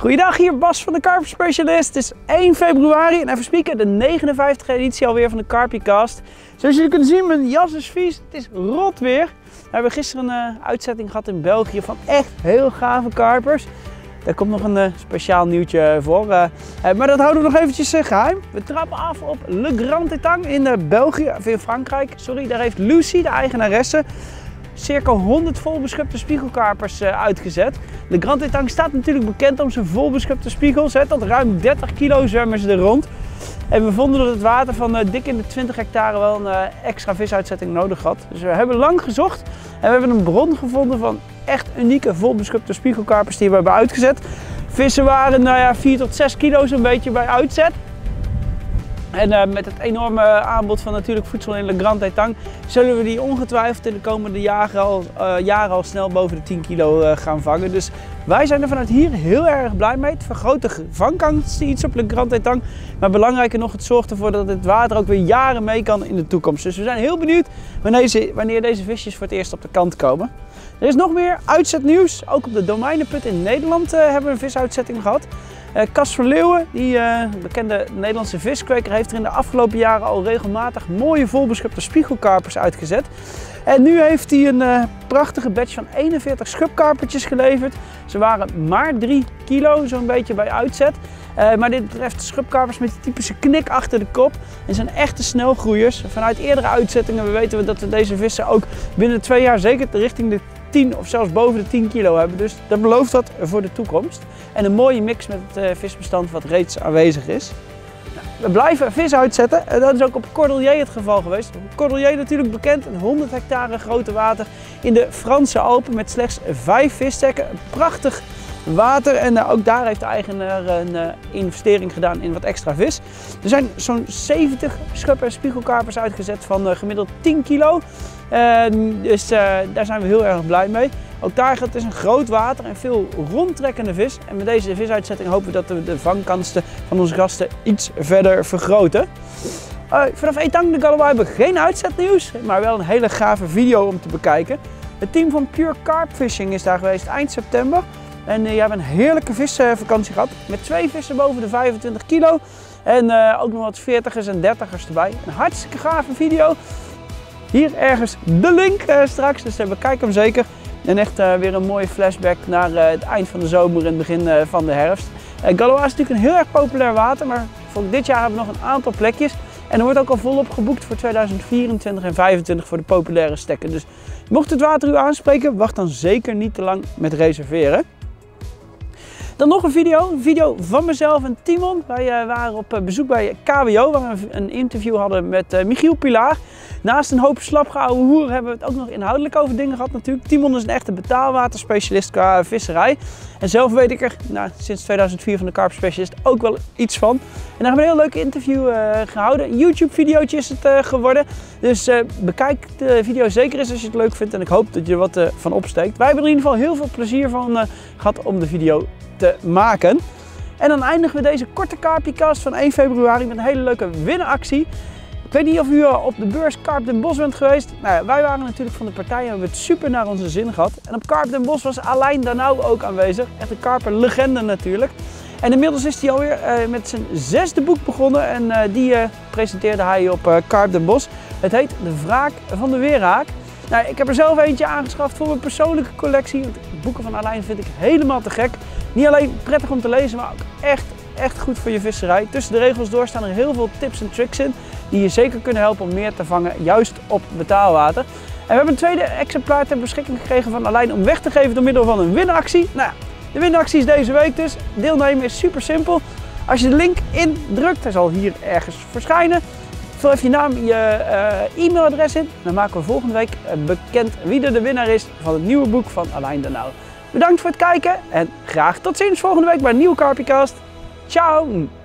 Goeiedag, hier Bas van de Carp Specialist. Het is 1 februari en even spieken, de 59e editie alweer van de Carpycast. Zoals jullie kunnen zien, mijn jas is vies, het is rot weer. We hebben gisteren een uitzetting gehad in België van echt heel gave karpers. Daar komt nog een speciaal nieuwtje voor, maar dat houden we nog eventjes geheim. We trappen af op Le Grand Étang in België, of in Frankrijk. Sorry, daar heeft Lucy, de eigenaresse, circa 100 volbeschupte spiegelkarpers uitgezet. Le Grand Étang staat natuurlijk bekend om zijn volbeschupte spiegels. Tot ruim 30 kilo zwemmen ze er rond. En we vonden dat het water van dik in de 20 hectare wel een extra visuitzetting nodig had. Dus we hebben lang gezocht en we hebben een bron gevonden van echt unieke volbeschupte spiegelkarpers die we hebben uitgezet. Vissen waren 4 tot 6 kilo zo'n beetje bij uitzet. En met het enorme aanbod van natuurlijk voedsel in Le Grand Étang zullen we die ongetwijfeld in de komende jaren al snel boven de 10 kilo gaan vangen. Dus wij zijn er vanuit hier heel erg blij mee. Het vergroot de vangkans iets op Le Grand Étang. Maar belangrijker nog, het zorgt ervoor dat het water ook weer jaren mee kan in de toekomst. Dus we zijn heel benieuwd wanneer deze visjes voor het eerst op de kant komen. Er is nog meer uitzetnieuws. Ook op de Domeinenput in Nederland hebben we een visuitzetting gehad. Cas Verleeuwen, die bekende Nederlandse viskweker, heeft er in de afgelopen jaren al regelmatig mooie volbeschupte spiegelkarpers uitgezet. En nu heeft hij een prachtige batch van 41 schubkarpertjes geleverd. Ze waren maar 3 kilo zo'n beetje bij uitzet. Maar dit betreft schubkarpers met die typische knik achter de kop. En zijn echte snelgroeiers. Vanuit eerdere uitzettingen weten we dat we deze vissen ook binnen 2 jaar zeker richting de 10 of zelfs boven de 10 kilo hebben. Dus dat belooft dat voor de toekomst. En een mooie mix met het visbestand wat reeds aanwezig is. We blijven vis uitzetten. Dat is ook op Cordelier het geval geweest. Cordelier natuurlijk bekend, een 100 hectare grote water in de Franse Alpen met slechts 5 visstekken. Een prachtig water en ook daar heeft de eigenaar een investering gedaan in wat extra vis. Er zijn zo'n 70 schub- en spiegelkarpers uitgezet van gemiddeld 10 kilo. Dus daar zijn we heel erg blij mee. Ook daar gaat het een groot water en veel rondtrekkende vis. En met deze visuitzetting hopen we dat we de vangkansen van onze gasten iets verder vergroten. Vanaf Étang de Galois hebben we geen uitzetnieuws, maar wel een hele gave video om te bekijken. Het team van Pure Carp Fishing is daar geweest eind september. En die hebben een heerlijke visvakantie gehad met 2 vissen boven de 25 kilo. En ook nog wat 40ers en 30ers erbij. Een hartstikke gave video. Hier ergens de link straks, dus bekijk hem zeker. En echt weer een mooie flashback naar het eind van de zomer en het begin van de herfst. Galois is natuurlijk een heel erg populair water, maar voor dit jaar hebben we nog een aantal plekjes. En er wordt ook al volop geboekt voor 2024 en 2025 voor de populaire stekken. Dus mocht het water u aanspreken, wacht dan zeker niet te lang met reserveren. Dan nog een video van mezelf en Timon. Wij waren op bezoek bij KWO, waar we een interview hadden met Michiel Pilaar. Naast een hoop slapgehouden hoer hebben we het ook nog inhoudelijk over dingen gehad natuurlijk. Timon is een echte betaalwaterspecialist qua visserij. En zelf weet ik er sinds 2004 van de Carp Specialist ook wel iets van. En daar hebben we een heel leuk interview gehouden. Een YouTube-videootje is het geworden. Dus bekijk de video zeker eens als je het leuk vindt. En ik hoop dat je er wat van opsteekt. Wij hebben er in ieder geval heel veel plezier van gehad om de video te maken. En dan eindigen we deze korte Carpycast van 1 februari met een hele leuke winactie. Ik weet niet of u op de beurs Carp Den Bosch bent geweest. Nou, wij waren natuurlijk van de partij en hebben het super naar onze zin gehad. En op Carp Den Bosch was Alain Danau ook aanwezig. Echt een karperlegende natuurlijk. En inmiddels is hij alweer met zijn 6e boek begonnen en die presenteerde hij op Carp Den Bosch. Het heet De Wraak van de Weerhaak. Nou, ik heb er zelf eentje aangeschaft voor mijn persoonlijke collectie. Want boeken van Alain vind ik helemaal te gek. Niet alleen prettig om te lezen, maar ook echt goed voor je visserij. Tussen de regels door staan er heel veel tips en tricks in die je zeker kunnen helpen om meer te vangen, juist op betaalwater. En we hebben een tweede exemplaar ter beschikking gekregen van Alain om weg te geven door middel van een winactie. Nou, de winactie is deze week dus. Deelnemen is super simpel. Als je de link indrukt, hij zal hier ergens verschijnen. Vul even je naam en je e-mailadres in. Dan maken we volgende week bekend wie er de winnaar is van het nieuwe boek van Alain Danau. Bedankt voor het kijken en graag tot ziens volgende week bij een nieuwe Carpycast. Ciao!